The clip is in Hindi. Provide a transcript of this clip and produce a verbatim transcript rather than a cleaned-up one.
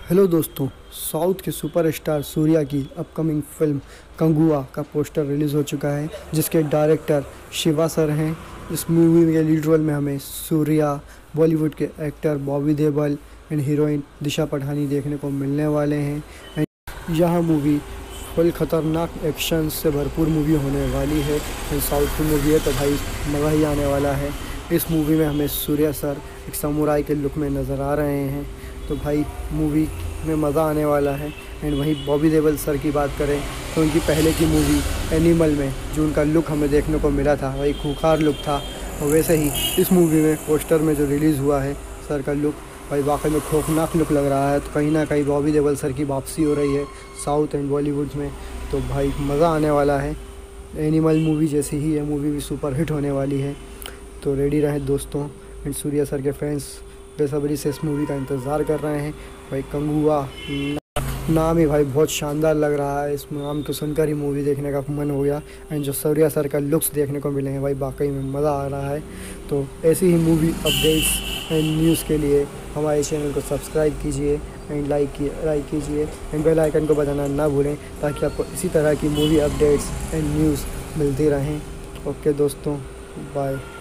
हेलो दोस्तों, साउथ के सुपरस्टार सूर्या की अपकमिंग फिल्म कंगुआ का पोस्टर रिलीज़ हो चुका है, जिसके डायरेक्टर शिवा सर हैं। इस मूवी के लीड रोल में हमें सूर्या, बॉलीवुड के actor Bobby Deol and heroine Disha Patani देखने को मिलने वाले हैं। एंड यह मूवी फुल खतरनाक एक्शन से भरपूर मूवी होने वाली है। एंड साउथ की मूवी है तो भाई मज़ा ही आने वाला है। इस मूवी में हमें सूर्या सर एक समुराई के लुक में नज़र आ रहे हैं, तो भाई मूवी में मज़ा आने वाला है। एंड वहीं बॉबी देओल सर की बात करें तो उनकी पहले की मूवी एनिमल में जो उनका लुक हमें देखने को मिला था वही खूंखार लुक था, और वैसे ही इस मूवी में पोस्टर में जो रिलीज़ हुआ है सर का लुक भाई वाकई में खौफनाक लुक लग रहा है। तो कहीं ना कहीं बॉबी देओल सर की वापसी हो रही है साउथ एंड बॉलीवुड में, तो भाई मज़ा आने वाला है। एनिमल मूवी जैसी ही यह मूवी भी सुपर हिट होने वाली है, तो रेडी रहें दोस्तों। एंड सूर्या सर के फैंस बेसब्री से इस मूवी का इंतज़ार कर रहे हैं। भाई कंगुआ नाम ही भाई बहुत शानदार लग रहा है, इस नाम को सुनकर ही मूवी देखने का मन हो गया। एंड जो सूर्या सर का लुक्स देखने को मिले हैं भाई वाकई में मज़ा आ रहा है। तो ऐसी ही मूवी अपडेट्स एंड न्यूज़ के लिए हमारे चैनल को सब्सक्राइब कीजिए एंड लाइक की लाइक कीजिए एंड बेल आइकन को बजाना ना भूलें, ताकि आपको इसी तरह की मूवी अपडेट्स एंड न्यूज़ मिलती रहें। ओके दोस्तों, बाय।